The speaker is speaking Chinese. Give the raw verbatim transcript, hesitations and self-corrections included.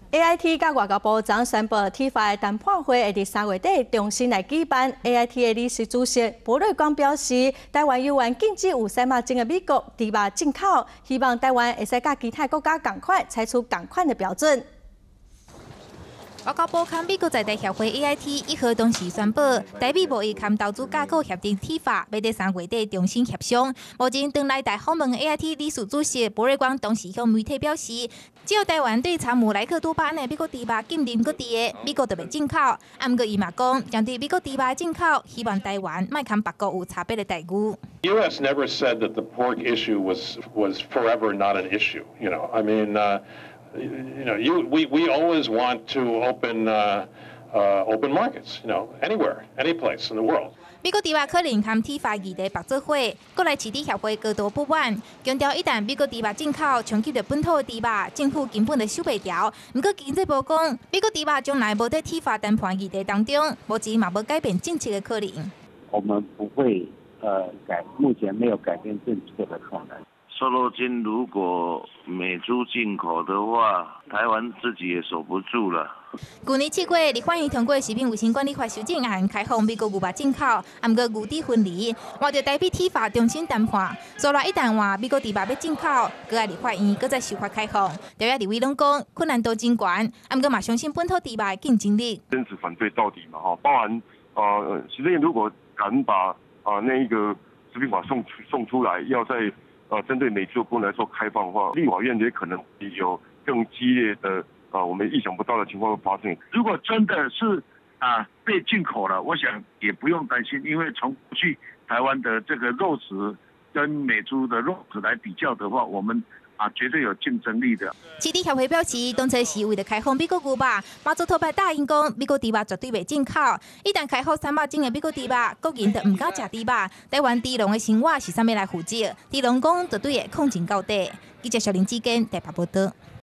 A I T 甲外交部长宣布，T 法的谈判会会伫三月底重新来举办。A I T 的理事主席博瑞光表示，台湾有缘禁止有赛马精的美国猪肉进口，希望台湾会使甲其他国家共款采取共款的标准。 外交部和美国在地协会 A I T 一号同时宣布，台美贸易和投资架构协定 T 法要在三月底重新协商。目前等来台访问 A I T 理事主席博瑞光当时向媒体表示，只要台湾对参谋莱克多巴胺的美国猪肉禁令搁伫的，美国就袂进口。啊，毋过伊嘛讲，针对美国猪肉的进口，希望台湾莫跟别国有差别的待遇。 U S never said that the pork issue was was forever not an issue. You know, I mean. Uh, You know, you, we, we always want to open uh, uh, open markets. You know, anywhere, any place in the world. 美国猪肉可能和 T 法议题白做伙，国内饲猪协会高度不满，强调一旦美国猪肉进口冲击到本土的猪肉，政府根本就收袂掉。不过经济部讲，美国猪肉将来无在 T 法谈判议题当中，目前嘛无改变政策的可能。 我们不会呃改，目前没有改变政策的可能。 瘦肉精如果美猪进口的话，台湾自己也守不住了。 去年七月，立法院通过食品卫生管理法修正案，开放美国牛肉进口，啊，毋过牛猪分离，换着台美 T 法重新谈判。所来一旦话美国猪肉要进口，搁爱立法院搁再修法开放，调查立委拢讲困难度真悬，啊，毋过嘛相信本土猪肉的竞争力。 坚持反对到底嘛，哈，包含呃，行政院如果敢把啊、呃、那一个食品法送出送出来，要在 呃，针对美猪部来做开放的话，立法院也可能有更激烈的啊、呃，我们意想不到的情况会发生。 如果真的是啊被进口了，我想也不用担心，因为从过去台湾的这个肉质跟美猪的肉质来比较的话，我们 啊，绝对有竞争力的。 饲猪协会表示，当初是为了开放美国牛肉，马祖头牌答应讲，美国猪肉绝对袂进口。一旦开放三百斤的美国猪肉，国人就唔敢食猪肉。台湾猪农的生活是啥物来负责？猪农讲绝对会控制到底。记者小林志坚台北报道。